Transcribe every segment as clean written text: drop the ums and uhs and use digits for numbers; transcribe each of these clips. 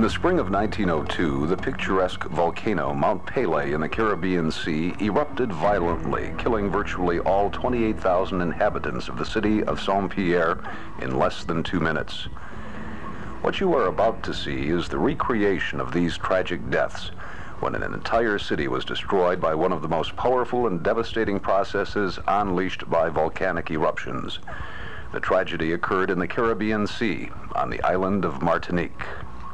In the spring of 1902, the picturesque volcano Mount Pelée in the Caribbean Sea erupted violently, killing virtually all 28,000 inhabitants of the city of Saint-Pierre in less than 2 minutes. What you are about to see is the recreation of these tragic deaths when an entire city was destroyed by one of the most powerful and devastating processes unleashed by volcanic eruptions. The tragedy occurred in the Caribbean Sea on the island of Martinique.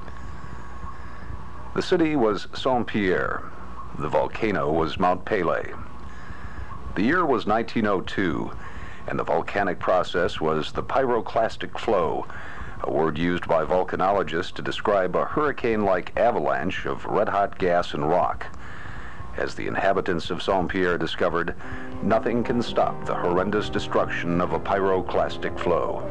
The city was Saint-Pierre. The volcano was Mount Pelée. The year was 1902, and the volcanic process was the pyroclastic flow, a word used by volcanologists to describe a hurricane-like avalanche of red-hot gas and rock. As the inhabitants of Saint-Pierre discovered, nothing can stop the horrendous destruction of a pyroclastic flow.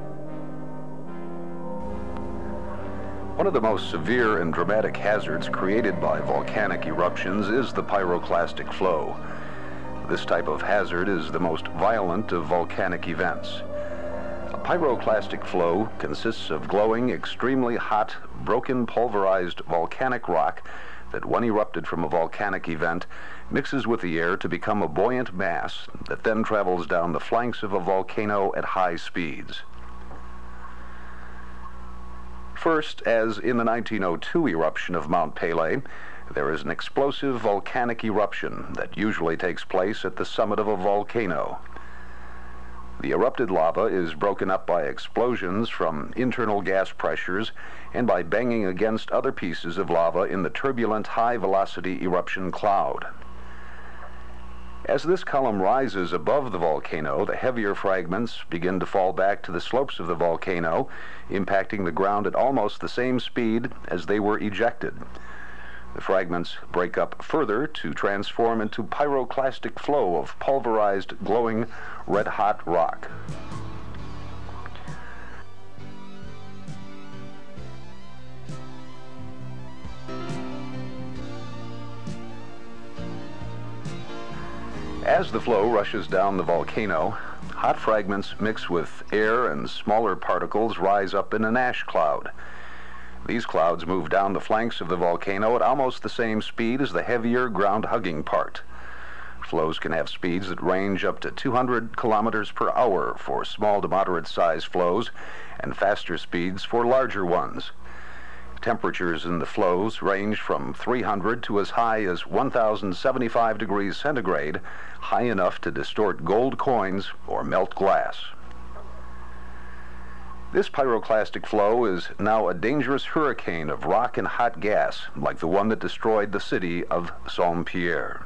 One of the most severe and dramatic hazards created by volcanic eruptions is the pyroclastic flow. This type of hazard is the most violent of volcanic events. A pyroclastic flow consists of glowing, extremely hot, broken, pulverized volcanic rock that, when erupted from a volcanic event, mixes with the air to become a buoyant mass that then travels down the flanks of a volcano at high speeds. First, as in the 1902 eruption of Mount Pelée, there is an explosive volcanic eruption that usually takes place at the summit of a volcano. The erupted lava is broken up by explosions from internal gas pressures and by banging against other pieces of lava in the turbulent high-velocity eruption cloud. As this column rises above the volcano, the heavier fragments begin to fall back to the slopes of the volcano, impacting the ground at almost the same speed as they were ejected. The fragments break up further to transform into pyroclastic flow of pulverized, glowing, red-hot rock. As the flow rushes down the volcano, hot fragments mix with air and smaller particles rise up in an ash cloud. These clouds move down the flanks of the volcano at almost the same speed as the heavier ground-hugging part. Flows can have speeds that range up to 200 kilometers per hour for small to moderate-sized flows and faster speeds for larger ones. Temperatures in the flows range from 300 to as high as 1,075 degrees centigrade, high enough to distort gold coins or melt glass. This pyroclastic flow is now a dangerous hurricane of rock and hot gas, like the one that destroyed the city of Saint-Pierre.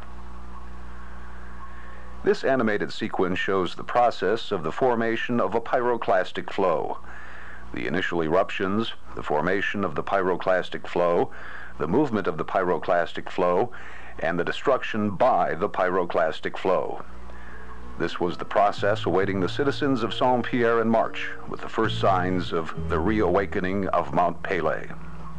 This animated sequence shows the process of the formation of a pyroclastic flow. The initial eruptions, the formation of the pyroclastic flow, the movement of the pyroclastic flow, and the destruction by the pyroclastic flow. This was the process awaiting the citizens of Saint-Pierre in March, with the first signs of the reawakening of Mount Pelée.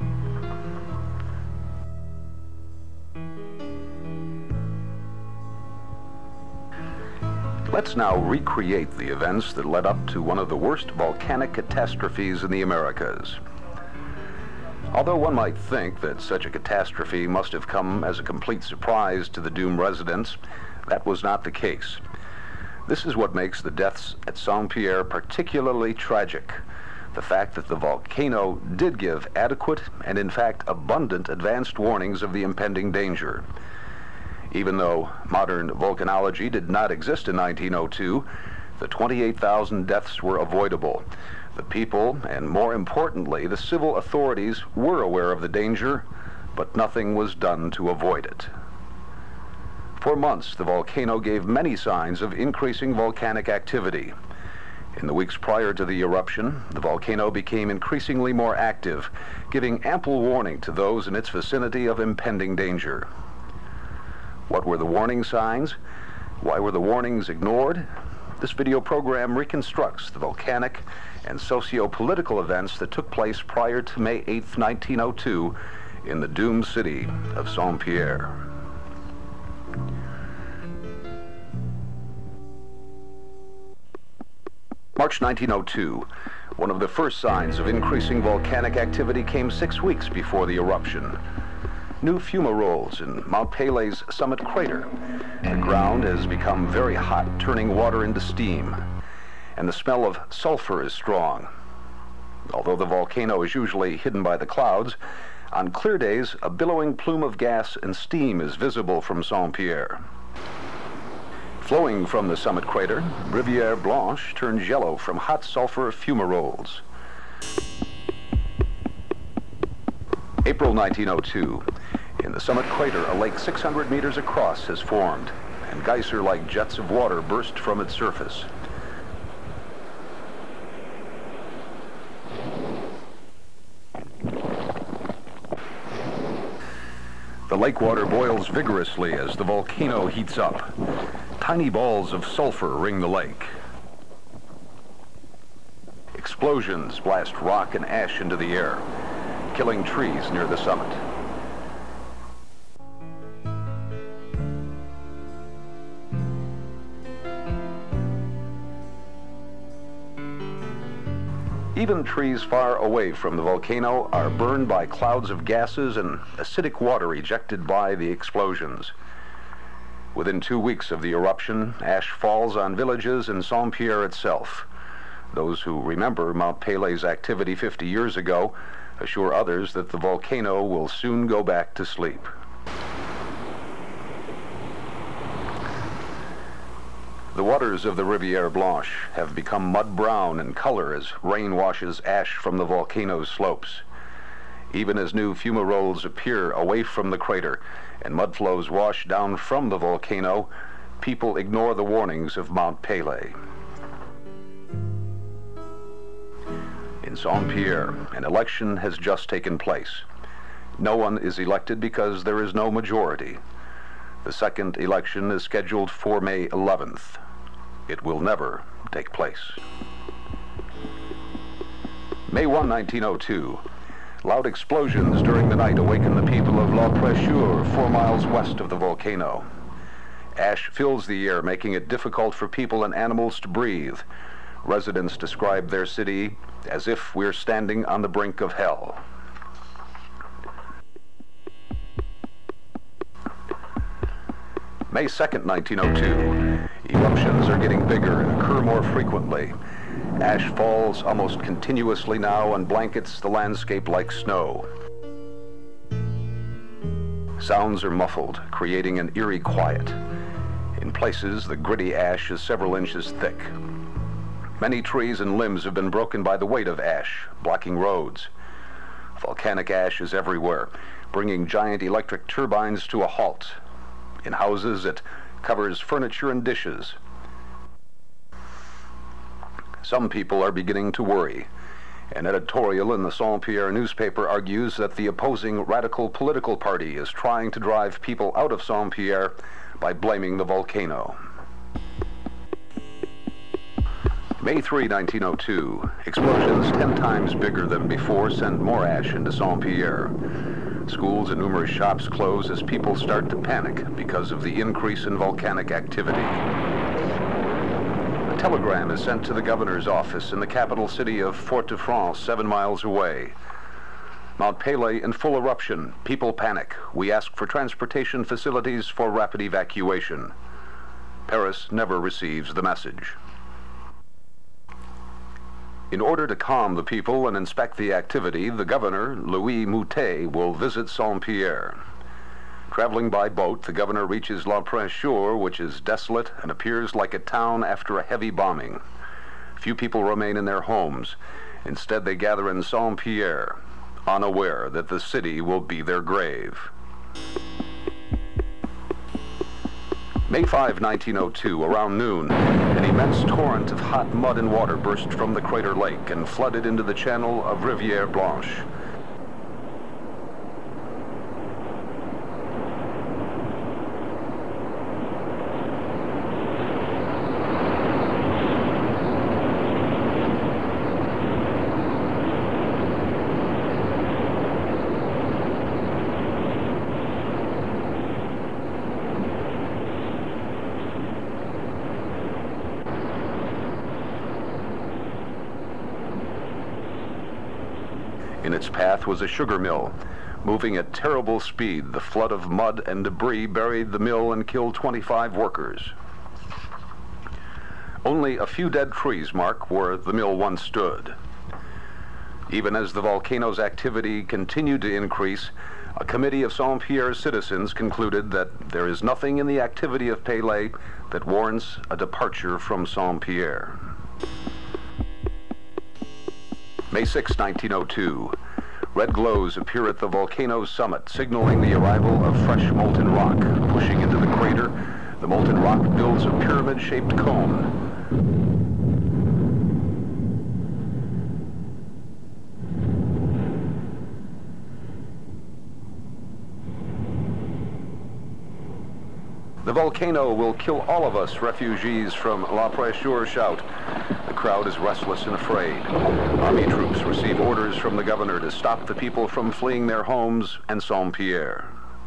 Let's now recreate the events that led up to one of the worst volcanic catastrophes in the Americas. Although one might think that such a catastrophe must have come as a complete surprise to the doomed residents, that was not the case. This is what makes the deaths at Saint-Pierre particularly tragic: the fact that the volcano did give adequate and, in fact, abundant advanced warnings of the impending danger. Even though modern volcanology did not exist in 1902, the 28,000 deaths were avoidable. The people, and more importantly, the civil authorities, were aware of the danger, but nothing was done to avoid it. For months, the volcano gave many signs of increasing volcanic activity. In the weeks prior to the eruption, the volcano became increasingly more active, giving ample warning to those in its vicinity of impending danger. What were the warning signs? Why were the warnings ignored? This video program reconstructs the volcanic and socio-political events that took place prior to May 8, 1902, in the doomed city of Saint-Pierre. March 1902 One of the first signs of increasing volcanic activity came 6 weeks before the eruption. New fumaroles in Mount Pelée summit crater. The ground has become very hot, turning water into steam, and the smell of sulfur is strong. Although the volcano is usually hidden by the clouds, on clear days, a billowing plume of gas and steam is visible from Saint-Pierre. Flowing from the summit crater, Rivière Blanche turns yellow from hot sulfur fumaroles. April 1902. In the summit crater, a lake 600 meters across has formed, and geyser-like jets of water burst from its surface. The lake water boils vigorously as the volcano heats up. Tiny balls of sulfur ring the lake. Explosions blast rock and ash into the air, killing trees near the summit. Even trees far away from the volcano are burned by clouds of gases and acidic water ejected by the explosions. Within 2 weeks of the eruption, ash falls on villages in Saint-Pierre itself. Those who remember Mount Pelée's activity 50 years ago assure others that the volcano will soon go back to sleep. The waters of the Rivière Blanche have become mud-brown in color as rain washes ash from the volcano's slopes. Even as new fumaroles appear away from the crater and mud flows wash down from the volcano, people ignore the warnings of Mount Pelée. In Saint-Pierre, an election has just taken place. No one is elected because there is no majority. The second election is scheduled for May 11th. It will never take place. May 1, 1902. Loud explosions during the night awaken the people of La Prêcheur, 4 miles west of the volcano. Ash fills the air, making it difficult for people and animals to breathe. Residents describe their city as if we're standing on the brink of hell. May 2nd, 1902. Eruptions are getting bigger and occur more frequently. Ash falls almost continuously now and blankets the landscape like snow. Sounds are muffled, creating an eerie quiet. In places, the gritty ash is several inches thick. Many trees and limbs have been broken by the weight of ash, blocking roads. Volcanic ash is everywhere, bringing giant electric turbines to a halt. In houses, it covers furniture and dishes. Some people are beginning to worry. An editorial in the Saint-Pierre newspaper argues that the opposing radical political party is trying to drive people out of Saint-Pierre by blaming the volcano. May 3, 1902. Explosions 10 times bigger than before send more ash into Saint-Pierre. Schools and numerous shops close as people start to panic because of the increase in volcanic activity. A telegram is sent to the governor's office in the capital city of Fort-de-France, 7 miles away. Mount Pelée in full eruption. People panic. We ask for transportation facilities for rapid evacuation. Paris never receives the message. In order to calm the people and inspect the activity, the governor, Louis Moutet, will visit Saint-Pierre. Traveling by boat, the governor reaches La Prêcheur, which is desolate and appears like a town after a heavy bombing. Few people remain in their homes. Instead, they gather in Saint-Pierre, unaware that the city will be their grave. May 5, 1902, around noon, an immense torrent of hot mud and water burst from the crater lake and flooded into the channel of Rivière Blanche. its path was a sugar mill. Moving at terrible speed, the flood of mud and debris buried the mill and killed 25 workers. Only a few dead trees mark where the mill once stood. Even as the volcano's activity continued to increase, a committee of Saint-Pierre's citizens concluded that there is nothing in the activity of Pelée that warrants a departure from Saint-Pierre. May 6, 1902. Red glows appear at the volcano's summit, signaling the arrival of fresh molten rock. Pushing into the crater, the molten rock builds a pyramid-shaped cone. The volcano will kill all of us, refugees from La Prêcheur shout. The crowd is restless and afraid. Army troops receive orders from the governor to stop the people from fleeing their homes and Saint-Pierre.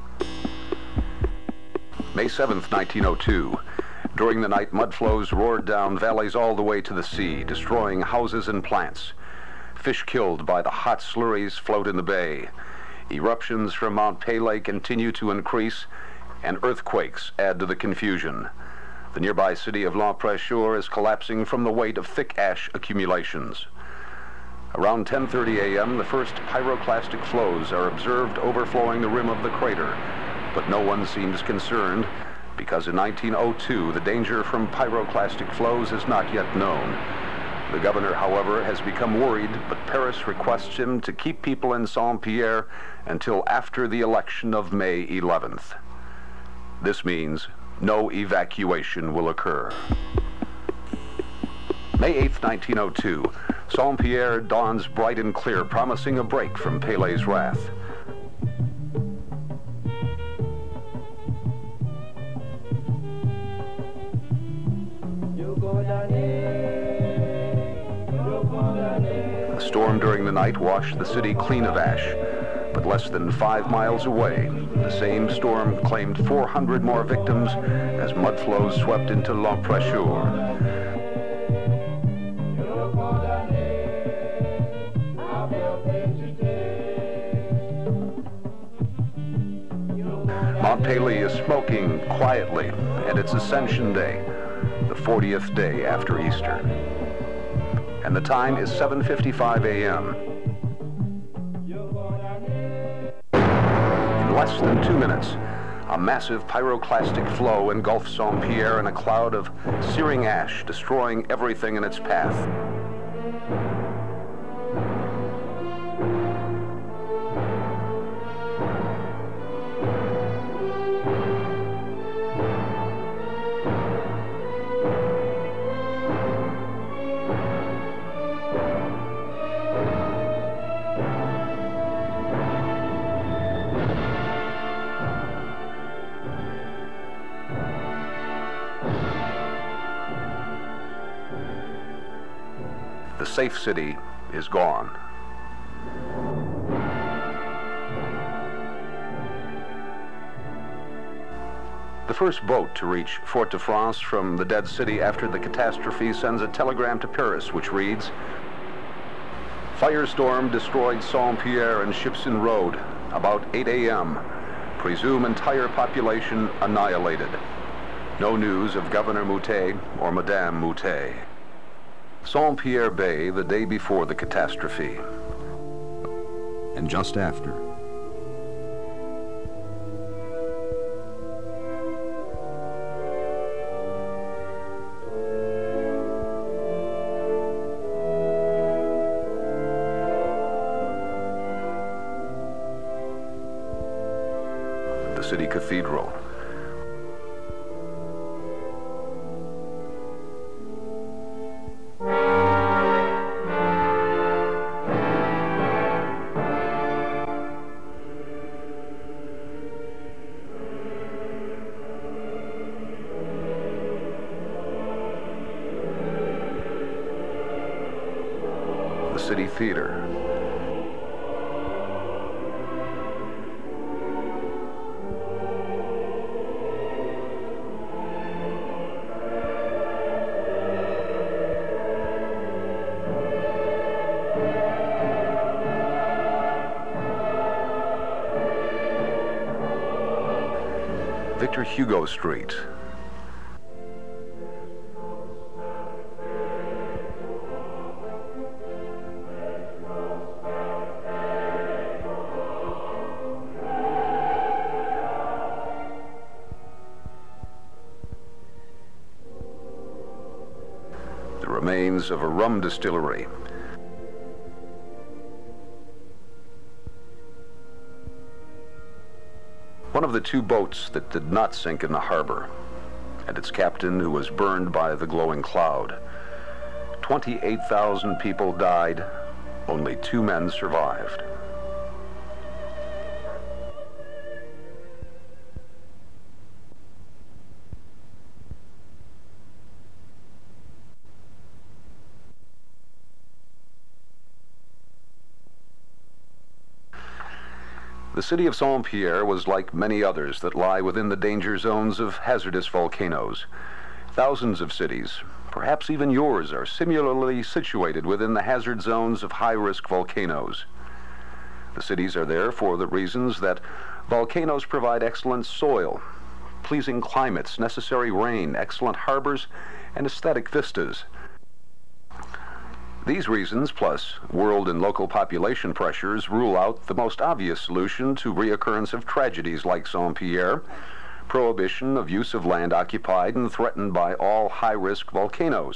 May 7th, 1902. During the night, mud flows roared down valleys all the way to the sea, destroying houses and plants. Fish killed by the hot slurries float in the bay. Eruptions from Mount Pelée continue to increase, and earthquakes add to the confusion. The nearby city of La Prêcheur is collapsing from the weight of thick ash accumulations. Around 10:30 a.m., the first pyroclastic flows are observed overflowing the rim of the crater, but no one seems concerned, because in 1902, the danger from pyroclastic flows is not yet known. The governor, however, has become worried, but Paris requests him to keep people in Saint-Pierre until after the election of May 11th. This means no evacuation will occur. May 8, 1902. Saint-Pierre dawns bright and clear, promising a break from Pelé's wrath. A storm during the night washed the city clean of ash. But less than 5 miles away, the same storm claimed 400 more victims as mud flows swept into La Prêcheur. Mont Pelée is smoking quietly, and it's Ascension Day, the 40th day after Easter. And the time is 7:55 a.m. Less than 2 minutes, a massive pyroclastic flow engulfs Saint-Pierre in a cloud of searing ash, destroying everything in its path. The safe city is gone. The first boat to reach Fort-de-France from the dead city after the catastrophe sends a telegram to Paris, which reads, "Firestorm destroyed Saint-Pierre and Shipson Road. About 8 a.m. Presume entire population annihilated. No news of Governor Moutet or Madame Moutet." Saint-Pierre Bay the day before the catastrophe. And just after. The city cathedral. The City Theater. Victor Hugo Street. The remains of a rum distillery. One of the two boats that did not sink in the harbor, and its captain who was burned by the glowing cloud. 28,000 people died, only 2 men survived. The city of Saint-Pierre was like many others that lie within the danger zones of hazardous volcanoes. Thousands of cities, perhaps even yours, are similarly situated within the hazard zones of high-risk volcanoes. The cities are there for the reasons that volcanoes provide excellent soil, pleasing climates, necessary rain, excellent harbors, and aesthetic vistas. These reasons, plus world and local population pressures, rule out the most obvious solution to reoccurrence of tragedies like Saint-Pierre: prohibition of use of land occupied and threatened by all high-risk volcanoes.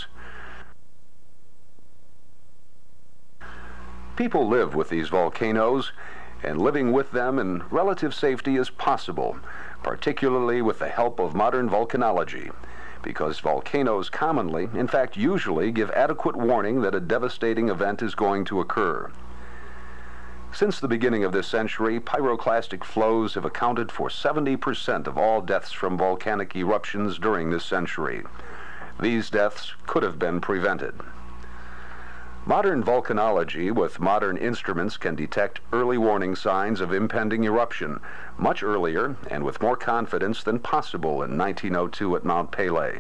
People live with these volcanoes, and living with them in relative safety is possible, particularly with the help of modern volcanology, because volcanoes commonly, in fact usually, give adequate warning that a devastating event is going to occur. Since the beginning of this century, pyroclastic flows have accounted for 70% of all deaths from volcanic eruptions during this century. These deaths could have been prevented. Modern volcanology with modern instruments can detect early warning signs of impending eruption much earlier and with more confidence than possible in 1902 at Mount Pelée.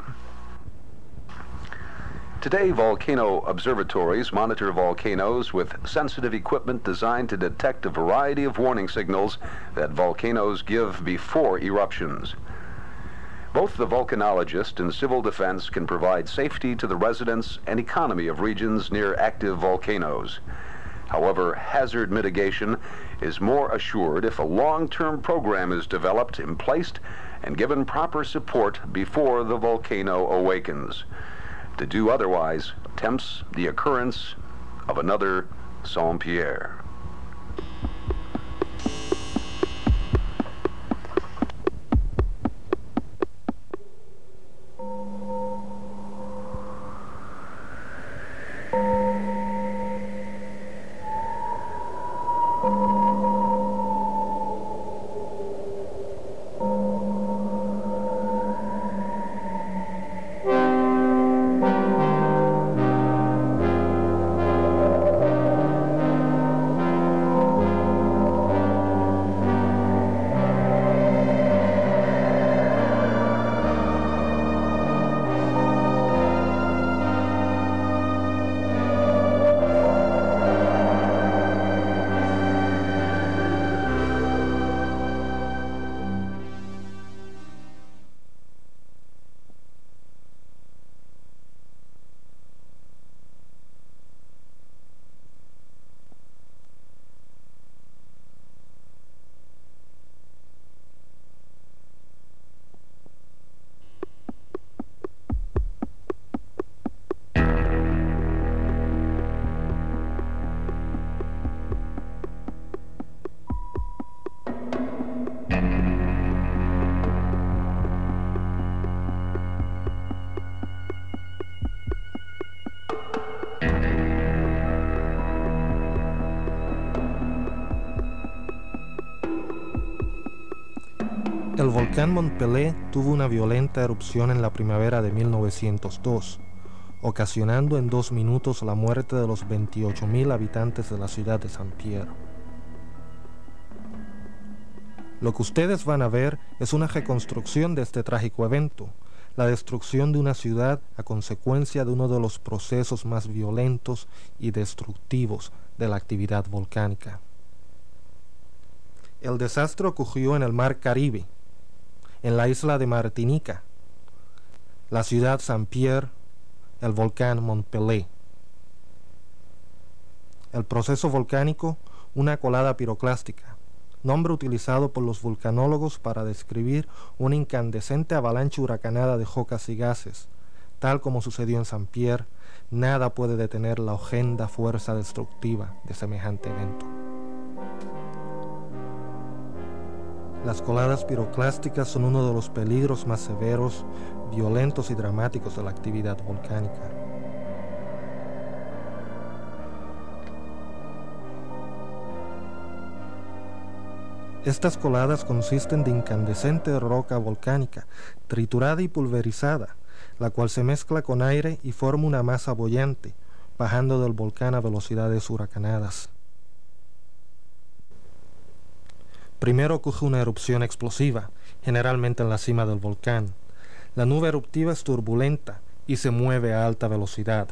Today, volcano observatories monitor volcanoes with sensitive equipment designed to detect a variety of warning signals that volcanoes give before eruptions. Both the volcanologist and civil defense can provide safety to the residents and economy of regions near active volcanoes. However, hazard mitigation is more assured if a long-term program is developed and placed and given proper support before the volcano awakens. To do otherwise tempts the occurrence of another Saint-Pierre. El volcán Mont Pelée tuvo una violenta erupción en la primavera de 1902, ocasionando en 2 minutos la muerte de los 28.000 habitantes de la ciudad de Saint-Pierre. Lo que ustedes van a ver es una reconstrucción de este trágico evento, la destrucción de una ciudad a consecuencia de uno de los procesos más violentos y destructivos de la actividad volcánica. El desastre ocurrió en el Mar Caribe. en la isla de Martinica, la ciudad Saint-Pierre, el volcán Mont Pelé. El proceso volcánico, una colada piroclástica, nombre utilizado por los vulcanólogos para describir una incandescente avalancha huracanada de rocas y gases. Tal como sucedió en Saint-Pierre, nada puede detener la horrenda fuerza destructiva de semejante evento. Las coladas piroclásticas son uno de los peligros más severos, violentos y dramáticos de la actividad volcánica. Estas coladas consisten de incandescente roca volcánica, triturada y pulverizada, la cual se mezcla con aire y forma una masa boyante, bajando del volcán a velocidades huracanadas. Primero ocurre una erupción explosiva, generalmente en la cima del volcán. La nube eruptiva es turbulenta y se mueve a alta velocidad.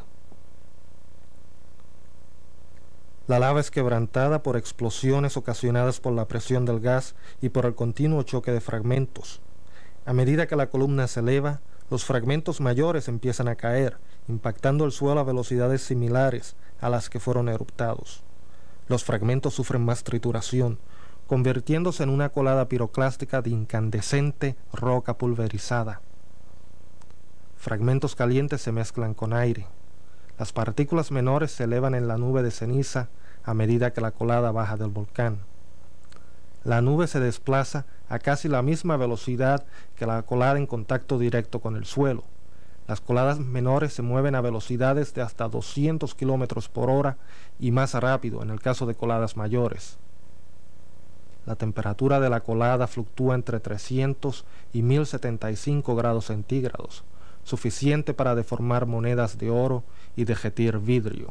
La lava es quebrantada por explosiones ocasionadas por la presión del gas y por el continuo choque de fragmentos. A medida que la columna se eleva, los fragmentos mayores empiezan a caer, impactando el suelo a velocidades similares a las que fueron eruptados. Los fragmentos sufren más trituración, convirtiéndose en una colada piroclástica de incandescente roca pulverizada. Fragmentos calientes se mezclan con aire. Las partículas menores se elevan en la nube de ceniza a medida que la colada baja del volcán. La nube se desplaza a casi la misma velocidad que la colada en contacto directo con el suelo. Las coladas menores se mueven a velocidades de hasta 200 km por hora y más rápido en el caso de coladas mayores. La temperatura de la colada fluctúa entre 300 y 1075 grados centígrados, suficiente para deformar monedas de oro y derretir vidrio.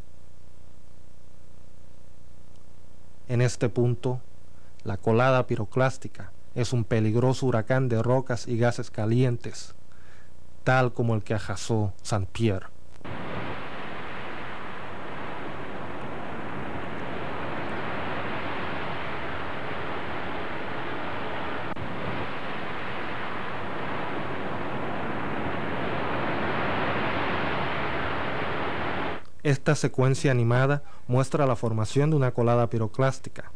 En este punto, la colada piroclástica es un peligroso huracán de rocas y gases calientes, tal como el que arrasó Saint-Pierre. Esta secuencia animada muestra la formación de una colada piroclástica.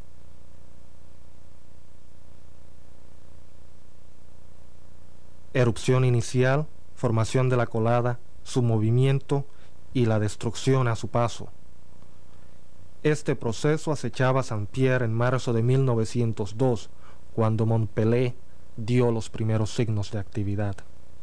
Erupción inicial, formación de la colada, su movimiento y la destrucción a su paso. Este proceso acechaba a Saint-Pierre en marzo de 1902, cuando Mont Pelé dio los primeros signos de actividad.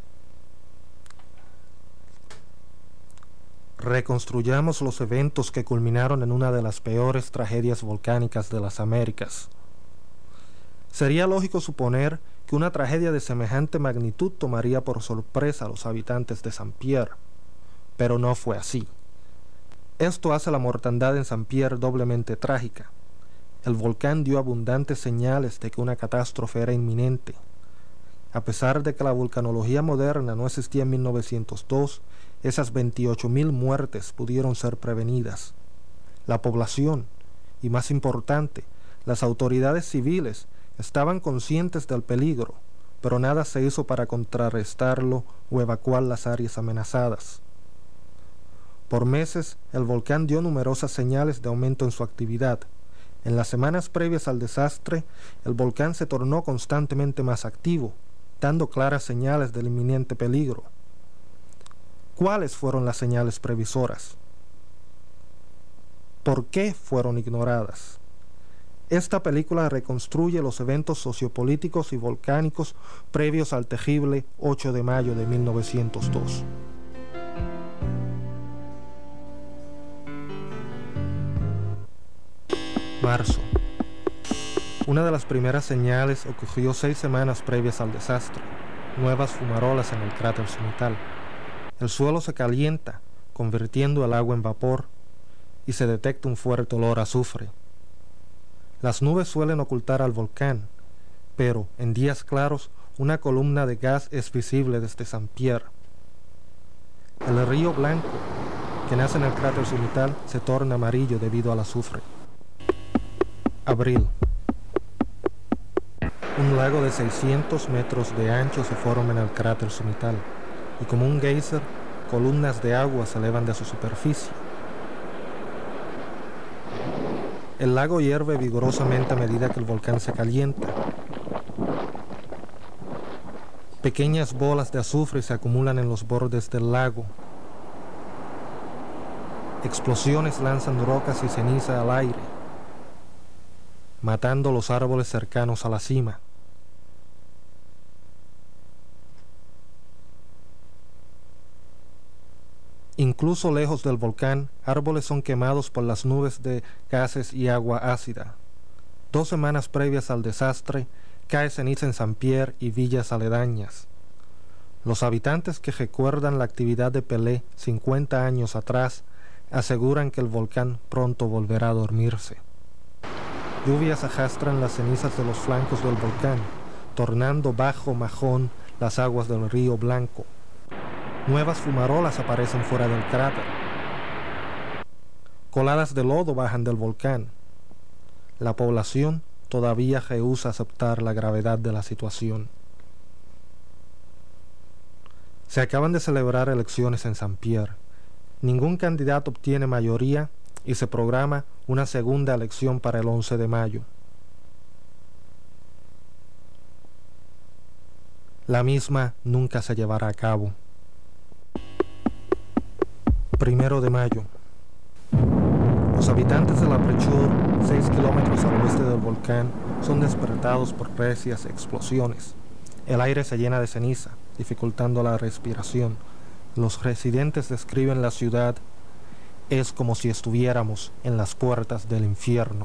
Reconstruyamos los eventos que culminaron en una de las peores tragedias volcánicas de las Américas. Sería lógico suponer que una tragedia de semejante magnitud tomaría por sorpresa a los habitantes de Saint-Pierre, pero no fue así. Esto hace la mortandad en Saint-Pierre doblemente trágica. El volcán dio abundantes señales de que una catástrofe era inminente. A pesar de que la vulcanología moderna no existía en 1902, esas 28.000 muertes pudieron ser prevenidas. La población, y más importante, las autoridades civiles, estaban conscientes del peligro, pero nada se hizo para contrarrestarlo o evacuar las áreas amenazadas. Por meses, el volcán dio numerosas señales de aumento en su actividad. En las semanas previas al desastre, el volcán se tornó constantemente más activo, dando claras señales del inminente peligro. ¿Cuáles fueron las señales previsoras? ¿Por qué fueron ignoradas? Esta película reconstruye los eventos sociopolíticos y volcánicos previos al terrible 8 de mayo de 1902. Marzo. Una de las primeras señales ocurrió 6 semanas previas al desastre. Nuevas fumarolas en el cráter cenital. El suelo se calienta, convirtiendo el agua en vapor, y se detecta un fuerte olor a azufre. Las nubes suelen ocultar al volcán, pero en días claros una columna de gas es visible desde Saint-Pierre. El río Blanco, que nace en el cráter cenital, se torna amarillo debido al azufre. Abril. Un lago de 600 metros de ancho se forma en el cráter cenital, y como un geyser, columnas de agua se elevan de su superficie. El lago hierve vigorosamente a medida que el volcán se calienta. Pequeñas bolas de azufre se acumulan en los bordes del lago. Explosiones lanzan rocas y ceniza al aire, matando los árboles cercanos a la cima. Incluso lejos del volcán, árboles son quemados por las nubes de gases y agua ácida. 2 semanas previas al desastre, cae ceniza en Saint-Pierre y villas aledañas. Los habitantes que recuerdan la actividad de Pelé 50 años atrás aseguran que el volcán pronto volverá a dormirse. Lluvias arrastran las cenizas de los flancos del volcán, tornando bajo Mahón las aguas del río Blanco. Nuevas fumarolas aparecen fuera del cráter. Coladas de lodo bajan del volcán. La población todavía rehúsa aceptar la gravedad de la situación. Se acaban de celebrar elecciones en Saint-Pierre. Ningún candidato obtiene mayoría y se programa una segunda elección para el 11 de mayo. La misma nunca se llevará a cabo. 1 de mayo. Los habitantes de La Prechur, 6 kilómetros al oeste del volcán, son despertados por recias explosiones. El aire se llena de ceniza, dificultando la respiración. Los residentes describen la ciudad: es como si estuviéramos en las puertas del infierno.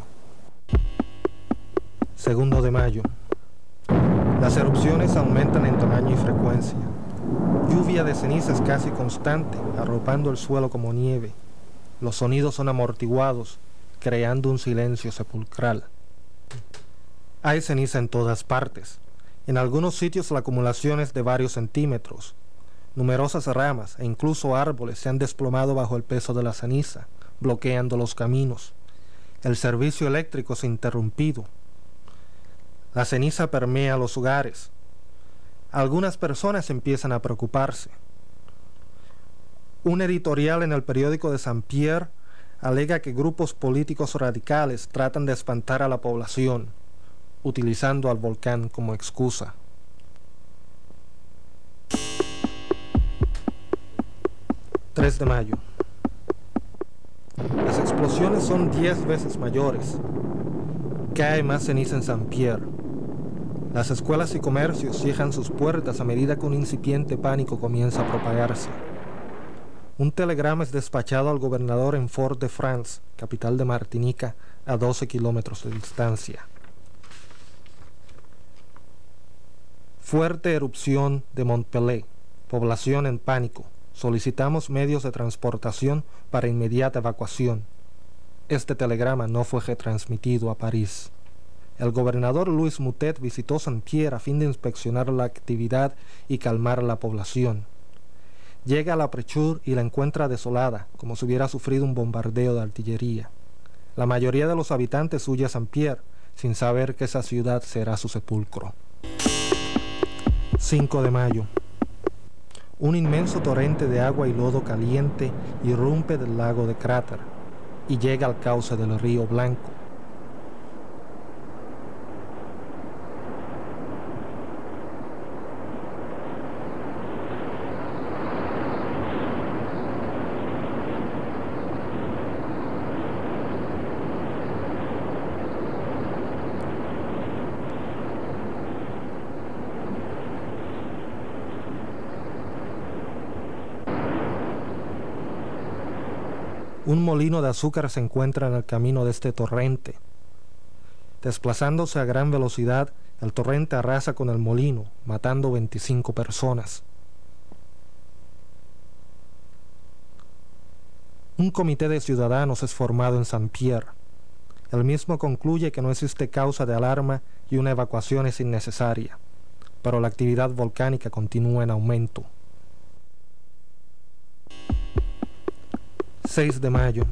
2 de mayo. Las erupciones aumentan en tamaño y frecuencia. Lluvia de cenizas casi constante, arropando el suelo como nieve. Los sonidos son amortiguados, creando un silencio sepulcral. Hay ceniza en todas partes. En algunos sitios la acumulación es de varios centímetros. Numerosas ramas e incluso árboles se han desplomado bajo el peso de la ceniza, bloqueando los caminos. El servicio eléctrico se ha interrumpido. La ceniza permea los hogares. Algunas personas empiezan a preocuparse. Un editorial en el periódico de Saint-Pierre alega que grupos políticos radicales tratan de espantar a la población, utilizando al volcán como excusa. 3 de mayo. Las explosiones son 10 veces mayores. Cae más ceniza en Saint-Pierre. Las escuelas y comercios cierran sus puertas a medida que un incipiente pánico comienza a propagarse. Un telegrama es despachado al gobernador en Fort-de-France, capital de Martinica, a 12 kilómetros de distancia. Fuerte erupción de Mont-Pelé. Población en pánico. Solicitamos medios de transportación para inmediata evacuación. Este telegrama no fue retransmitido a París. El gobernador Louis Moutet visitó Saint-Pierre a fin de inspeccionar la actividad y calmar a la población. Llega a La Prechur y la encuentra desolada, como si hubiera sufrido un bombardeo de artillería. La mayoría de los habitantes huye a Saint-Pierre, sin saber que esa ciudad será su sepulcro. 5 de mayo. Un inmenso torrente de agua y lodo caliente irrumpe del lago de cráter y llega al cauce del río Blanco. Un molino de azúcar se encuentra en el camino de este torrente. Desplazándose a gran velocidad, el torrente arrasa con el molino, matando 25 personas. Un comité de ciudadanos es formado en Saint-Pierre. El mismo concluye que no existe causa de alarma y una evacuación es innecesaria, pero la actividad volcánica continúa en aumento. 6 de mayo.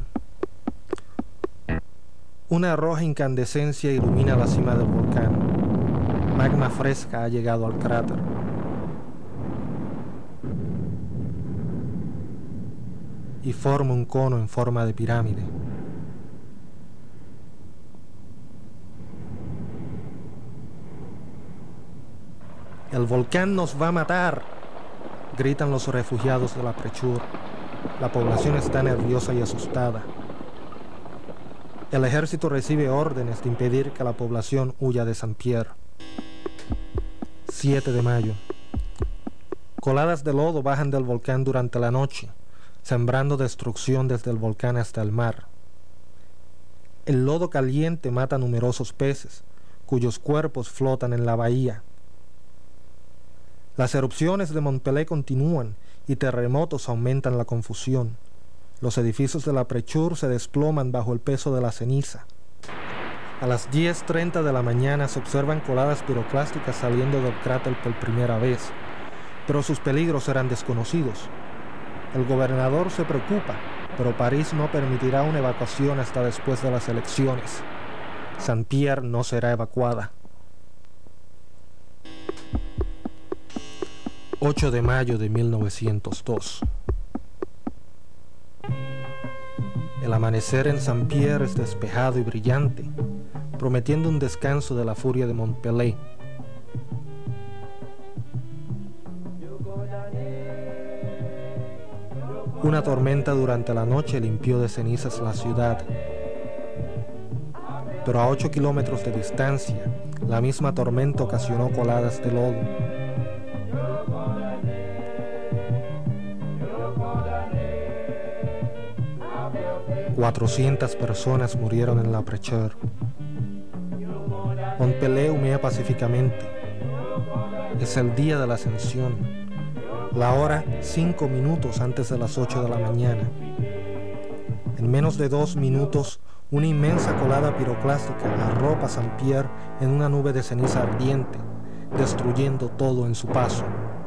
Una roja incandescencia ilumina la cima del volcán. Magma fresca ha llegado al cráter. Y forma un cono en forma de pirámide. ¡El volcán nos va a matar!, gritan los refugiados de la Prechur. La población está nerviosa y asustada. El ejército recibe órdenes de impedir que la población huya de Saint-Pierre. 7 de mayo. Coladas de lodo bajan del volcán durante la noche, sembrando destrucción desde el volcán hasta el mar. El lodo caliente mata numerosos peces, cuyos cuerpos flotan en la bahía. Las erupciones de Mont Pelé continúan y terremotos aumentan la confusión. Los edificios de la Prechur se desploman bajo el peso de la ceniza. A las 10:30 de la mañana se observan coladas piroclásticas saliendo del cráter por primera vez, pero sus peligros eran desconocidos. El gobernador se preocupa, pero París no permitirá una evacuación hasta después de las elecciones. Saint-Pierre no será evacuada. 8 de mayo de 1902. El amanecer en Saint-Pierre es despejado y brillante, prometiendo un descanso de la furia de Mont Pelé. Una tormenta durante la noche limpió de cenizas la ciudad, pero a 8 kilómetros de distancia, la misma tormenta ocasionó coladas de lodo. 400 personas murieron en la Prechur. Mont Pelé humea pacíficamente. Es el día de la ascensión. La hora 5 minutos antes de las 8 de la mañana. En menos de 2 minutos, una inmensa colada piroclástica arropa Saint-Pierre en una nube de ceniza ardiente, destruyendo todo en su paso.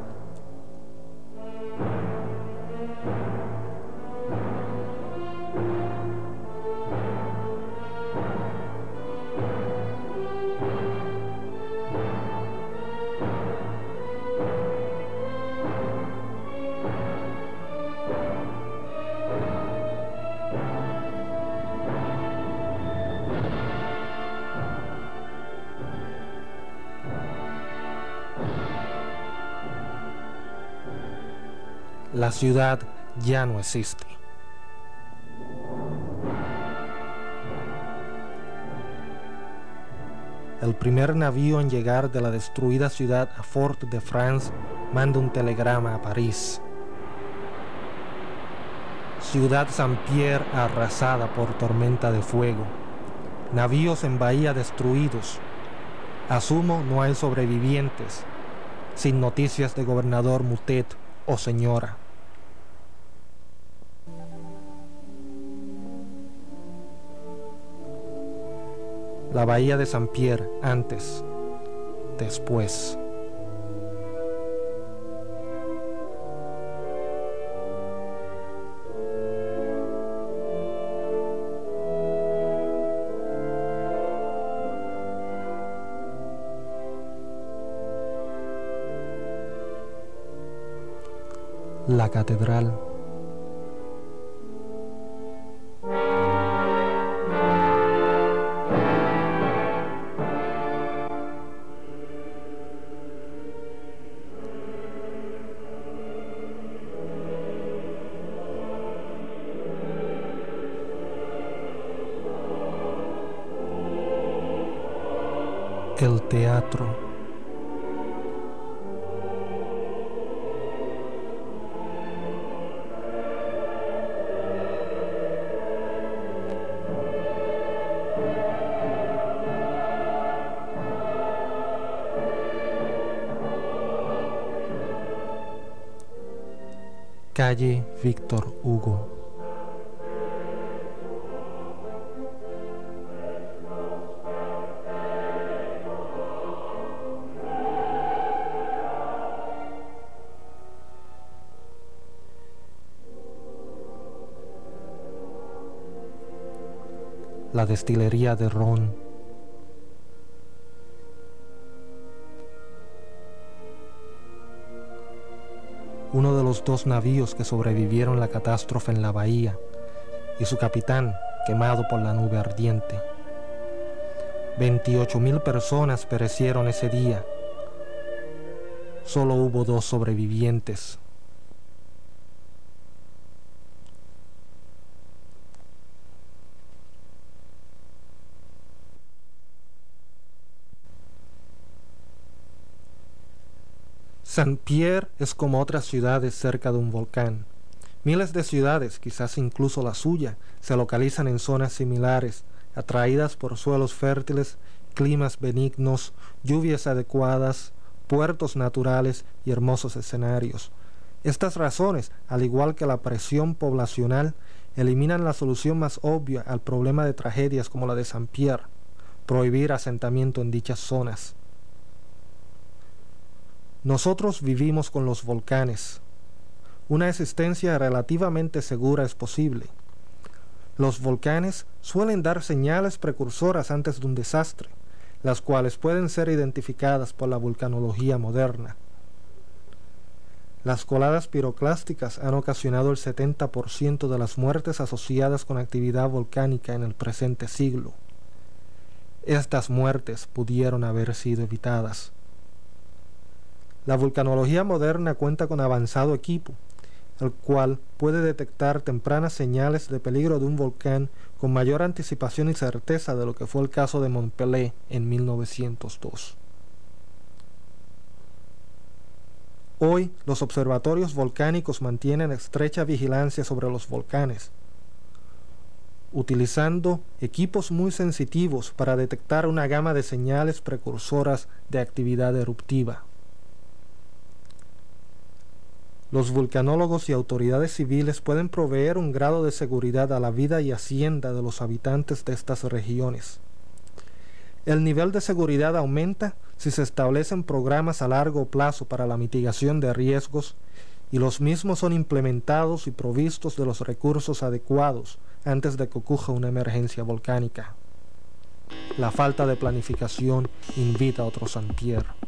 La ciudad ya no existe. El primer navío en llegar de la destruida ciudad a Fort-de-France manda un telegrama a París. Ciudad Saint-Pierre arrasada por tormenta de fuego. Navíos en bahía destruidos. Asumo no hay sobrevivientes. Sin noticias de gobernador Mutet o señora. La bahía de Saint-Pierre antes, después. La catedral. El teatro. Calle Víctor Hugo. La destilería de ron. uno de los 2 navíos que sobrevivieron la catástrofe en la bahía, y su capitán quemado por la nube ardiente. 28,000 personas perecieron ese día. Solo hubo 2 sobrevivientes. Saint-Pierre es como otras ciudades cerca de un volcán. Miles de ciudades, quizás incluso la suya, se localizan en zonas similares, atraídas por suelos fértiles, climas benignos, lluvias adecuadas, puertos naturales y hermosos escenarios. Estas razones, al igual que la presión poblacional, eliminan la solución más obvia al problema de tragedias como la de Saint-Pierre: prohibir asentamiento en dichas zonas. Nosotros vivimos con los volcanes. Una existencia relativamente segura es posible. Los volcanes suelen dar señales precursoras antes de un desastre, las cuales pueden ser identificadas por la vulcanología moderna. Las coladas piroclásticas han ocasionado el 70% de las muertes asociadas con actividad volcánica en el presente siglo. Estas muertes pudieron haber sido evitadas. La vulcanología moderna cuenta con avanzado equipo, el cual puede detectar tempranas señales de peligro de un volcán con mayor anticipación y certeza de lo que fue el caso de Mont Pelé en 1902. Hoy, los observatorios volcánicos mantienen estrecha vigilancia sobre los volcanes, utilizando equipos muy sensitivos para detectar una gama de señales precursoras de actividad eruptiva. Los vulcanólogos y autoridades civiles pueden proveer un grado de seguridad a la vida y hacienda de los habitantes de estas regiones. El nivel de seguridad aumenta si se establecen programas a largo plazo para la mitigación de riesgos y los mismos son implementados y provistos de los recursos adecuados antes de que ocurra una emergencia volcánica. La falta de planificación invita a otro Saint-Pierre.